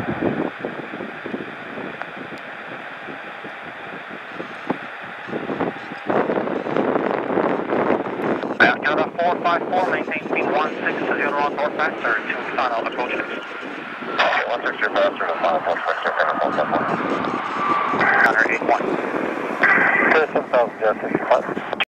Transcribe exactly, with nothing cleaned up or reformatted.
Canada four five four, maintain speed one six zero on board faster to final approach. Okay, one six zero faster to final approach faster, final approach. Counter eight one. Clear seven thousand, sixty-five.